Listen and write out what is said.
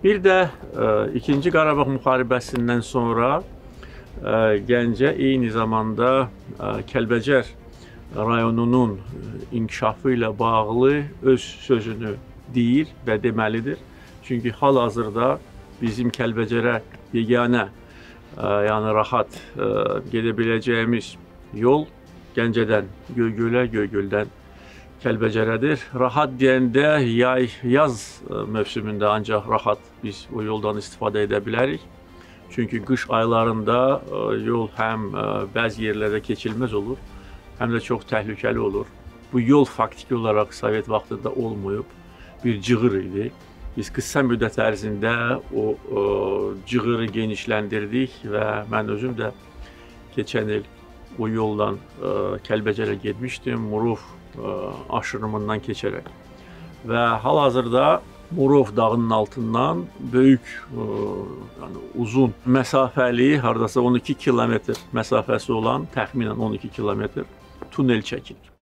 Bir də İkinci Qarabağ müharibəsindən sonra Gəncə eyni zamanda Kəlbəcər rayonunun inkişafı ilə bağlı öz sözünü deyir və deməlidir. Çünki hal-hazırda bizim Kəlbəcərə yeganə, yəni rahat gedə biləcəyimiz yol Gəncədən Göygölə, Göygöldən Kəlbəcərədir. Rahat deyəndə yaz mövsümündə ancaq rahat biz o yoldan istifadə edə bilərik. Çünki qış aylarında yol həm bəzi yerlərdə keçilməz olur, həm də çox təhlükəli olur. Bu yol faktiki olaraq Sovet vaxtında olmayıb, bir cığır idi. Biz qısa müddət ərzində o cığırı genişləndirdik və mən özüm də keçən il o yoldan Kəlbəcərə getmişdim, Murov aşırımından keçərək. Və hal-hazırda Murov dağının altından böyük, yəni uzun məsafəli, hardasa 12 kilometr məsafəsi olan, təxminən 12 kilometr tunel çəkilir.